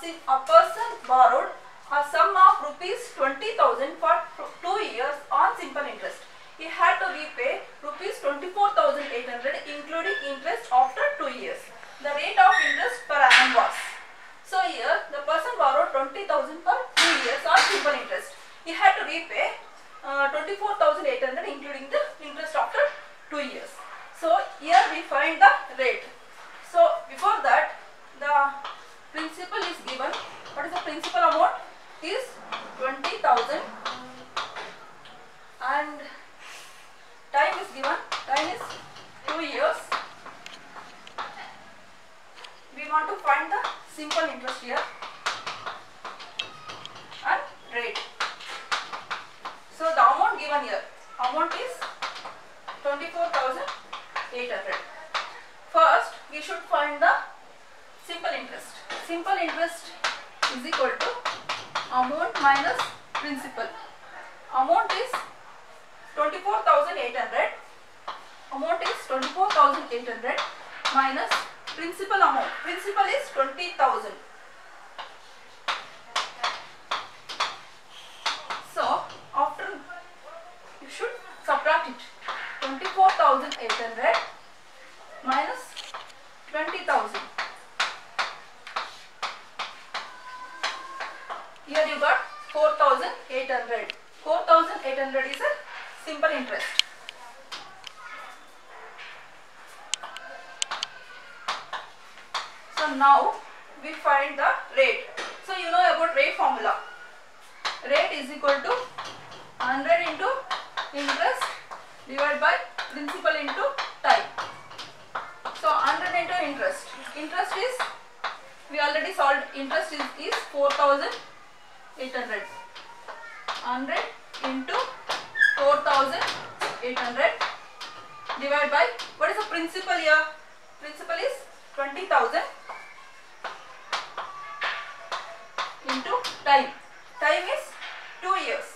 a person borrowed a sum of rupees 20,000 for 2 years on simple interest. He had to repay rupees 24,800 including interest after 2 years. The rate of interest per annum was. So here the person borrowed 20,000 for 2 years on simple interest. He had to repay 24,800 including the interest after 2 years. So here we find the rate. So before that the principal is given. What is the principal amount? Is 20,000 and time is given. Time is 2 years. We want to find the simple interest here and rate. So the amount given here, amount is 24,800. First we should find the simple interest. Simple interest is equal to amount minus principal. Amount is 24,800. Amount is 24,800 minus principal amount. Principal is 20,000. So after you should subtract it. 24,800 minus 20,000. Here you got 4,800. 4,800 is a simple interest. So now we find the rate. So you know about rate formula. Rate is equal to 100 into interest divided by principal into time. So 100 into interest. Interest is, we already solved, interest is 4,800. 100 into 4,800 divided by, what is the principal here? Principal is 20,000 into time. Time is 2 years.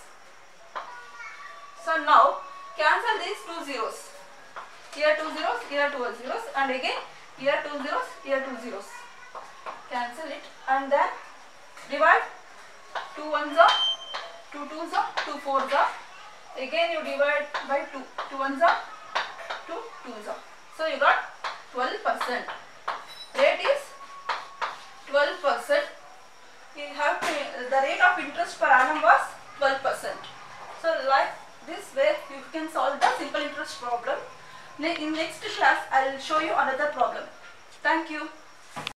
So now cancel these 2 zeros. Here 2 zeros, here 2 zeros, and again here 2 zeros, here 2 zeros. Cancel it and then divide. 2 ones are, 2 twos are, 2 fours are. Again you divide by 2. 2 ones are, 2 twos are. So you got 12%. Rate is 12%. You have to, the rate of interest per annum was 12%. So like this way you can solve the simple interest problem. In next class I will show you another problem. Thank you.